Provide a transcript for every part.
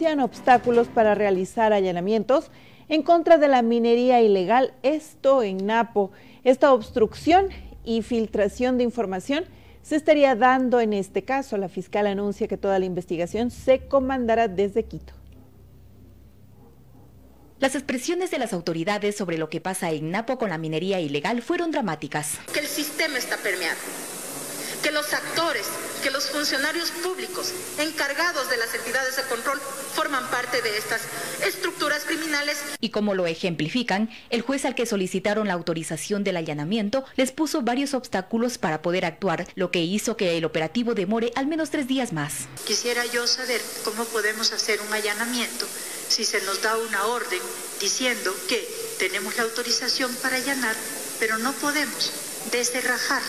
denuncian obstáculos para realizar allanamientos en contra de la minería ilegal, esto en Napo. Esta obstrucción y filtración de información se estaría dando en este caso. La fiscal anuncia que toda la investigación se comandará desde Quito. Las expresiones de las autoridades sobre lo que pasa en Napo con la minería ilegal fueron dramáticas. Que el sistema está permeado, que los actores, que los funcionarios públicos encargados de las entidades de control forman parte de estas estructuras criminales. Y como lo ejemplifican, el juez al que solicitaron la autorización del allanamiento les puso varios obstáculos para poder actuar, lo que hizo que el operativo demore al menos 3 días más. Quisiera yo saber cómo podemos hacer un allanamiento si se nos da una orden diciendo que tenemos la autorización para allanar, pero no podemos descerrajar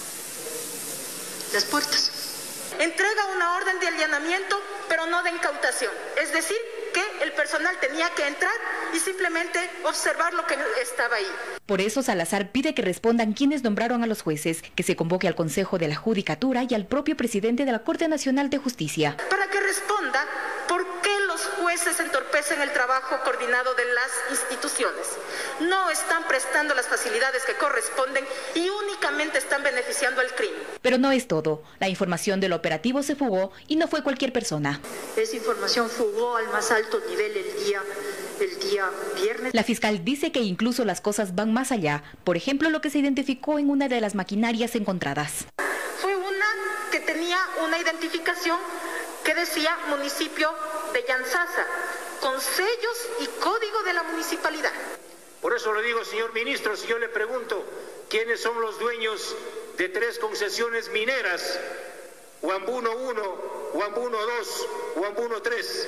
las puertas. Entrega una orden de allanamiento, pero no de incautación. Es decir, que el personal tenía que entrar y simplemente observar lo que estaba ahí. Por eso Salazar pide que respondan quienes nombraron a los jueces, que se convoque al Consejo de la Judicatura y al propio presidente de la Corte Nacional de Justicia. Para que responda por qué los jueces entorpecen el trabajo coordinado de las instituciones. No están prestando las facilidades que corresponden y únicamente están beneficiando al crimen. Pero no es todo. La información del operativo se fugó y no fue cualquier persona. Esa información fugó al más alto nivel el día viernes. La fiscal dice que incluso las cosas van más allá. Por ejemplo, lo que se identificó en una de las maquinarias encontradas. Fue una que tenía una identificación que decía municipio de Yanzasa, con sellos y código de la municipalidad. Por eso le digo, señor ministro, si yo le pregunto quiénes son los dueños de 3 concesiones mineras, Huambuno 1, Huambuno 2, Huambuno 3,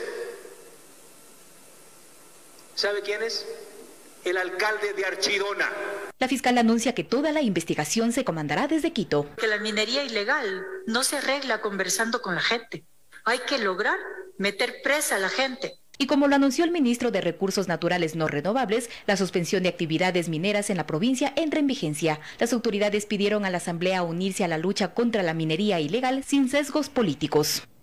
¿sabe quién es? El alcalde de Archidona. La fiscal anuncia que toda la investigación se comandará desde Quito. Que la minería ilegal no se arregla conversando con la gente. Hay que lograr meter presa a la gente. Y como lo anunció el ministro de Recursos Naturales No Renovables, la suspensión de actividades mineras en la provincia entra en vigencia. Las autoridades pidieron a la Asamblea unirse a la lucha contra la minería ilegal sin sesgos políticos.